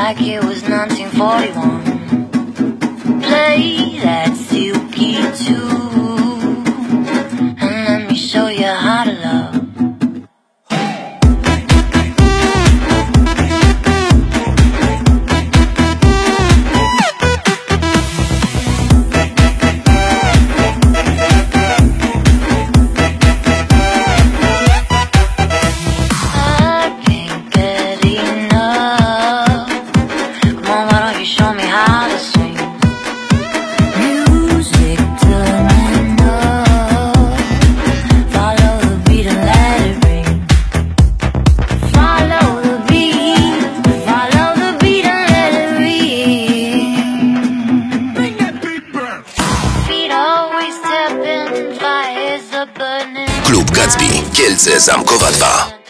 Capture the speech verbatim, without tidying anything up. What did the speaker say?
like it was nineteen forty-one. Play that silky tune and let me show you how to love. Klub Gatsby, Kielce, Zamkowa dwa.